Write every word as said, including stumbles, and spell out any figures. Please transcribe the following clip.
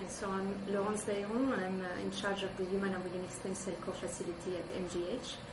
So I'm Laurence Dailleron, and I'm uh, in charge of the Human Embryonic Stem Cell Core Facility at M G H.